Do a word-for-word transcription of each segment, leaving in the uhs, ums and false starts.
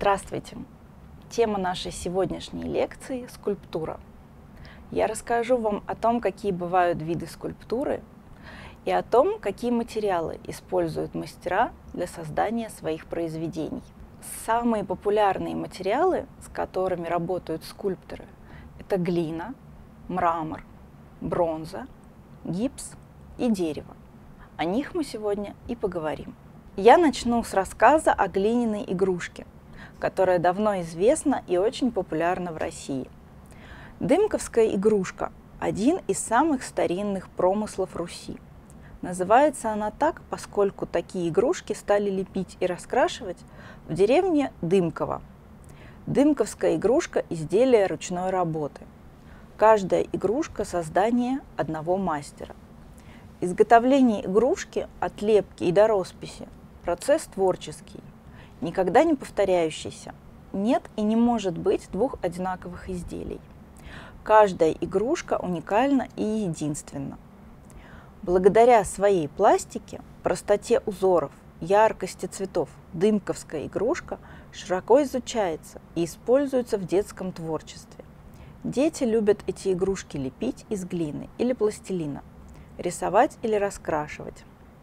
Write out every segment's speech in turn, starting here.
Здравствуйте! Тема нашей сегодняшней лекции – скульптура. Я расскажу вам о том, какие бывают виды скульптуры, и о том, какие материалы используют мастера для создания своих произведений. Самые популярные материалы, с которыми работают скульпторы, это глина, мрамор, бронза, гипс и дерево. О них мы сегодня и поговорим. Я начну с рассказа о глиняной игрушке, которая давно известна и очень популярна в России. Дымковская игрушка – один из самых старинных промыслов Руси. Называется она так, поскольку такие игрушки стали лепить и раскрашивать в деревне Дымково. Дымковская игрушка – изделие ручной работы. Каждая игрушка – создание одного мастера. Изготовление игрушки от лепки и до росписи – процесс творческий, никогда не повторяющийся. Нет и не может быть двух одинаковых изделий. Каждая игрушка уникальна и единственна. Благодаря своей пластике, простоте узоров, яркости цветов, дымковская игрушка широко изучается и используется в детском творчестве. Дети любят эти игрушки лепить из глины или пластилина, рисовать или раскрашивать.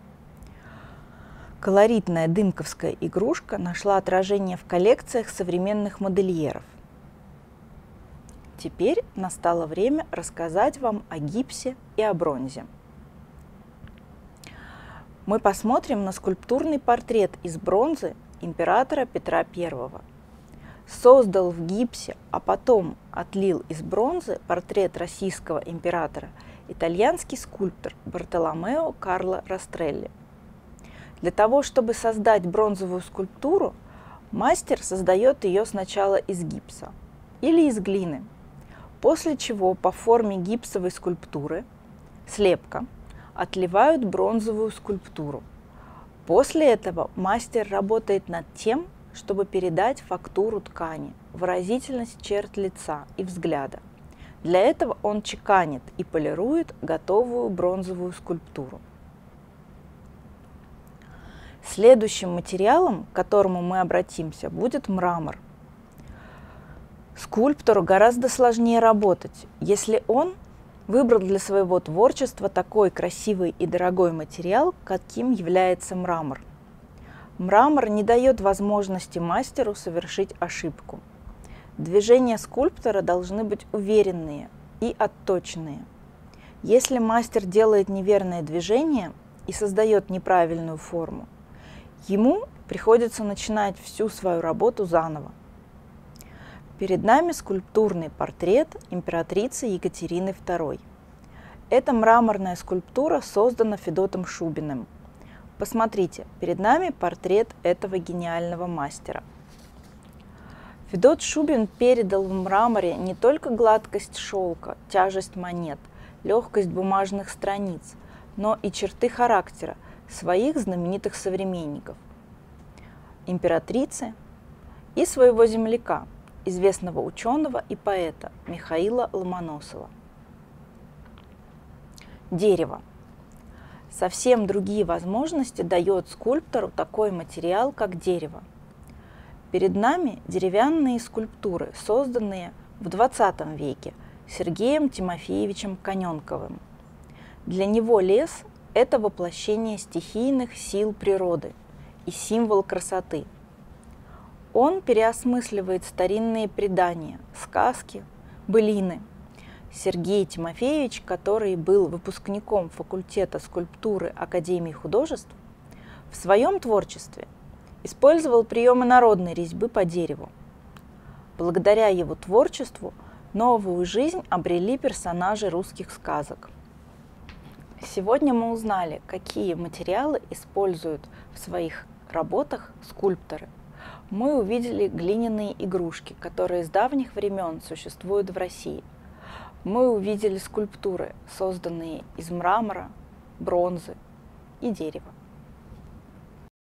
Колоритная дымковская игрушка нашла отражение в коллекциях современных модельеров. Теперь настало время рассказать вам о гипсе и о бронзе. Мы посмотрим на скульптурный портрет из бронзы императора Петра Первого. Создал в гипсе, а потом отлил из бронзы портрет российского императора итальянский скульптор Бартоломео Карло Растрелли. Для того, чтобы создать бронзовую скульптуру, мастер создает ее сначала из гипса или из глины, после чего по форме гипсовой скульптуры, слепка, отливают бронзовую скульптуру. После этого мастер работает над тем, чтобы передать фактуру ткани, выразительность черт лица и взгляда. Для этого он чеканит и полирует готовую бронзовую скульптуру. Следующим материалом, к которому мы обратимся, будет мрамор. Скульптору гораздо сложнее работать, если он выбрал для своего творчества такой красивый и дорогой материал, каким является мрамор. Мрамор не дает возможности мастеру совершить ошибку. Движения скульптора должны быть уверенные и отточенные. Если мастер делает неверное движение и создает неправильную форму, ему приходится начинать всю свою работу заново. Перед нами скульптурный портрет императрицы Екатерины Второй. Эта мраморная скульптура создана Федотом Шубиным. Посмотрите, перед нами портрет этого гениального мастера. Федот Шубин передал в мраморе не только гладкость шелка, тяжесть монет, легкость бумажных страниц, но и черты характера своих знаменитых современников – императрицы и своего земляка, известного ученого и поэта Михаила Ломоносова. Дерево. Совсем другие возможности дает скульптору такой материал, как дерево. Перед нами деревянные скульптуры, созданные в двадцатом веке Сергеем Тимофеевичем Каненковым. Для него лес – это воплощение стихийных сил природы и символ красоты. Он переосмысливает старинные предания, сказки, былины. Сергей Тимофеевич, который был выпускником факультета скульптуры Академии художеств, в своем творчестве использовал приемы народной резьбы по дереву. Благодаря его творчеству новую жизнь обрели персонажи русских сказок. Сегодня мы узнали, какие материалы используют в своих работах скульпторы. Мы увидели глиняные игрушки, которые с давних времен существуют в России. Мы увидели скульптуры, созданные из мрамора, бронзы и дерева.